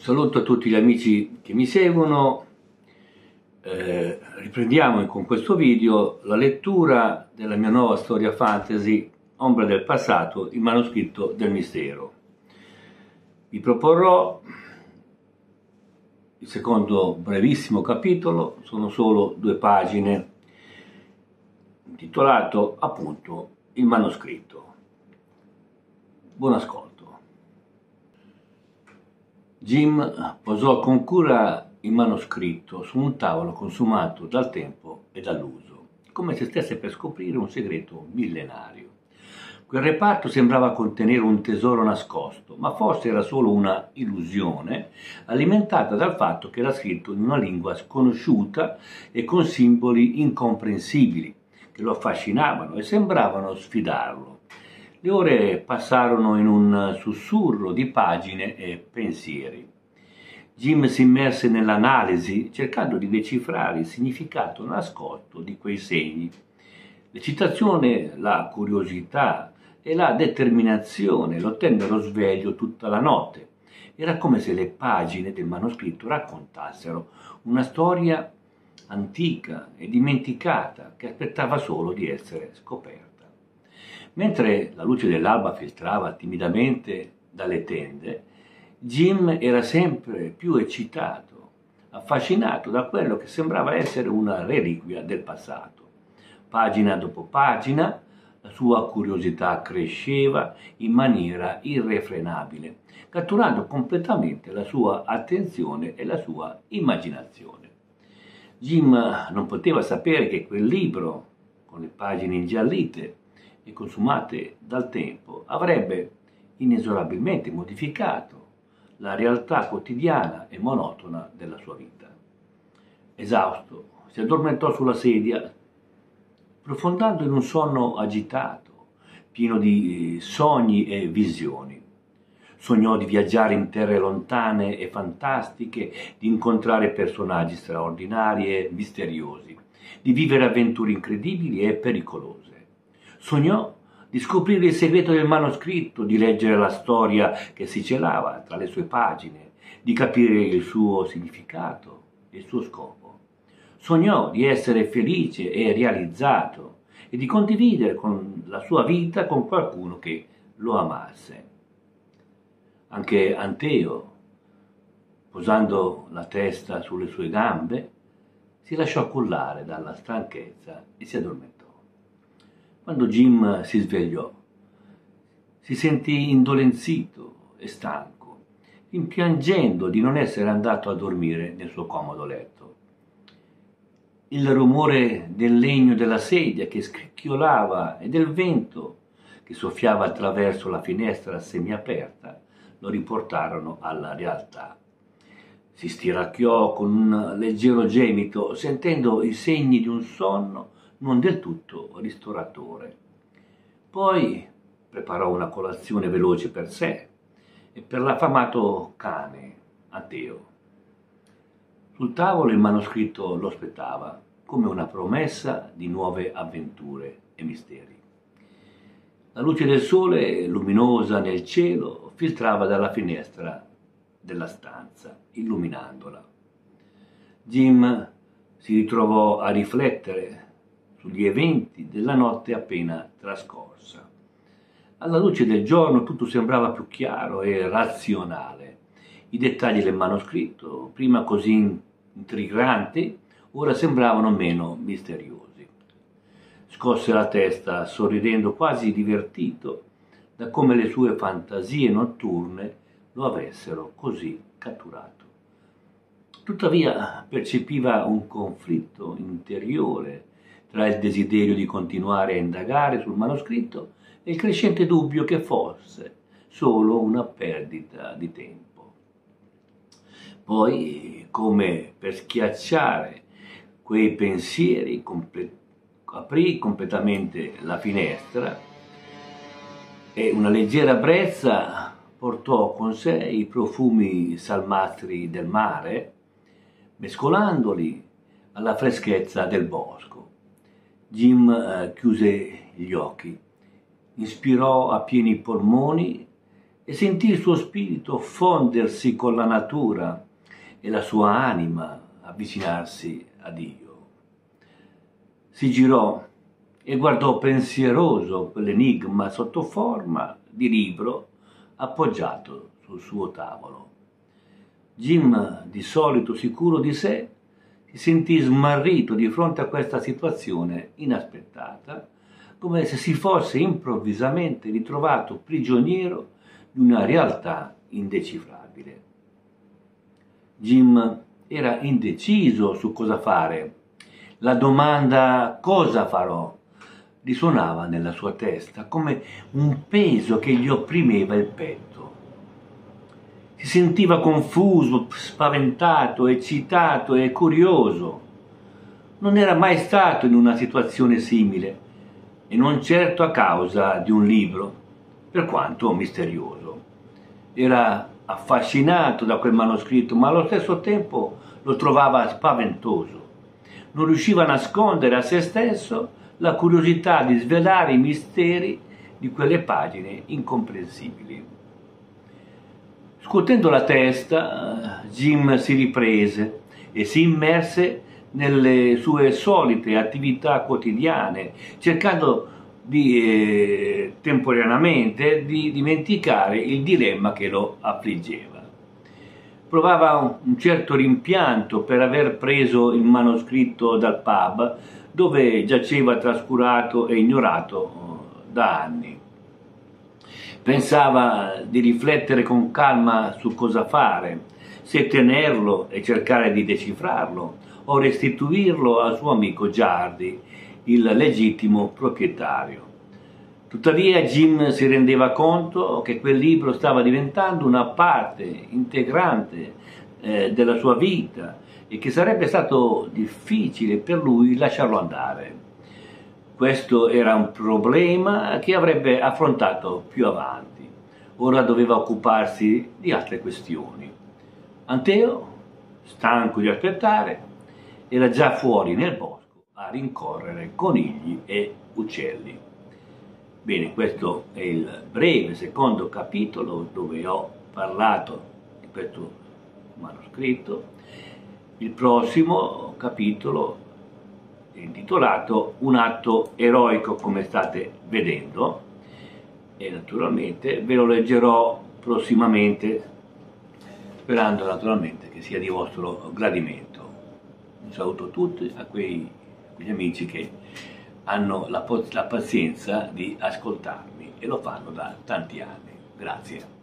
Saluto a tutti gli amici che mi seguono. Riprendiamo con questo video la lettura della mia nuova storia fantasy Ombre del passato, il manoscritto del mistero. Vi proporrò il secondo brevissimo capitolo, sono solo 2 pagine, intitolato appunto Il manoscritto. Buon ascolto. Jim posò con cura il manoscritto su un tavolo consumato dal tempo e dall'uso, come se stesse per scoprire un segreto millenario. Quel reparto sembrava contenere un tesoro nascosto, ma forse era solo una illusione alimentata dal fatto che era scritto in una lingua sconosciuta e con simboli incomprensibili che lo affascinavano e sembravano sfidarlo. Le ore passarono in un sussurro di pagine e pensieri. Jim si immerse nell'analisi, cercando di decifrare il significato nascosto di quei segni. L'eccitazione, la curiosità e la determinazione lo tennero sveglio tutta la notte. Era come se le pagine del manoscritto raccontassero una storia antica e dimenticata che aspettava solo di essere scoperta. Mentre la luce dell'alba filtrava timidamente dalle tende, Jim era sempre più eccitato, affascinato da quello che sembrava essere una reliquia del passato. Pagina dopo pagina, la sua curiosità cresceva in maniera irrefrenabile, catturando completamente la sua attenzione e la sua immaginazione. Jim non poteva sapere che quel libro, con le pagine ingiallite e consumate dal tempo, avrebbe inesorabilmente modificato la realtà quotidiana e monotona della sua vita. Esausto, si addormentò sulla sedia, profondando in un sonno agitato, pieno di sogni e visioni. Sognò di viaggiare in terre lontane e fantastiche, di incontrare personaggi straordinari e misteriosi, di vivere avventure incredibili e pericolose. Sognò di scoprire il segreto del manoscritto, di leggere la storia che si celava tra le sue pagine, di capire il suo significato e il suo scopo. Sognò di essere felice e realizzato e di condividere la sua vita con qualcuno che lo amasse. Anche Anteo, posando la testa sulle sue gambe, si lasciò cullare dalla stanchezza e si addormentò. Quando Jim si svegliò, si sentì indolenzito e stanco, rimpiangendo di non essere andato a dormire nel suo comodo letto. Il rumore del legno della sedia che scricchiolava e del vento che soffiava attraverso la finestra semiaperta lo riportarono alla realtà. Si stiracchiò con un leggero gemito, sentendo i segni di un sonno non del tutto ristoratore. Poi preparò una colazione veloce per sé e per l'affamato cane, Anteo. Sul tavolo il manoscritto lo aspettava, come una promessa di nuove avventure e misteri. La luce del sole, luminosa nel cielo, filtrava dalla finestra della stanza, illuminandola. Jim si ritrovò a riflettere sugli eventi della notte appena trascorsa. Alla luce del giorno tutto sembrava più chiaro e razionale. I dettagli del manoscritto, prima così intriganti, ora sembravano meno misteriosi. Scosse la testa, sorridendo quasi divertito da come le sue fantasie notturne lo avessero così catturato. Tuttavia percepiva un conflitto interiore tra il desiderio di continuare a indagare sul manoscritto e il crescente dubbio che fosse solo una perdita di tempo. Poi, come per schiacciare quei pensieri, aprì completamente la finestra e una leggera brezza portò con sé i profumi salmastri del mare, mescolandoli alla freschezza del bosco. Jim chiuse gli occhi, inspirò a pieni polmoni e sentì il suo spirito fondersi con la natura e la sua anima avvicinarsi a Dio. Si girò e guardò pensieroso quell'enigma sotto forma di libro appoggiato sul suo tavolo. Jim, di solito sicuro di sé, si sentì smarrito di fronte a questa situazione inaspettata, come se si fosse improvvisamente ritrovato prigioniero di una realtà indecifrabile. Jim era indeciso su cosa fare. La domanda "cosa farò?" risuonava nella sua testa come un peso che gli opprimeva il petto. Si sentiva confuso, spaventato, eccitato e curioso. Non era mai stato in una situazione simile, e non certo a causa di un libro, per quanto misterioso. Era affascinato da quel manoscritto, ma allo stesso tempo lo trovava spaventoso. Non riusciva a nascondere a se stesso la curiosità di svelare i misteri di quelle pagine incomprensibili. Scuotendo la testa, Jim si riprese e si immerse nelle sue solite attività quotidiane, cercando temporaneamente di dimenticare il dilemma che lo affliggeva. Provava un certo rimpianto per aver preso il manoscritto dal pub, dove giaceva trascurato e ignorato da anni. Pensava di riflettere con calma su cosa fare, se tenerlo e cercare di decifrarlo o restituirlo al suo amico Giardi, il legittimo proprietario. Tuttavia Jim si rendeva conto che quel libro stava diventando una parte integrante della sua vita e che sarebbe stato difficile per lui lasciarlo andare. Questo era un problema che avrebbe affrontato più avanti. Ora doveva occuparsi di altre questioni. Anteo, stanco di aspettare, era già fuori nel bosco a rincorrere conigli e uccelli. Bene, questo è il breve secondo capitolo dove ho parlato di questo manoscritto. Il prossimo capitolo è intitolato Un atto eroico, come state vedendo, e naturalmente ve lo leggerò prossimamente, sperando naturalmente che sia di vostro gradimento. Un saluto a tutti, a quegli amici che hanno la pazienza di ascoltarmi e lo fanno da tanti anni. Grazie.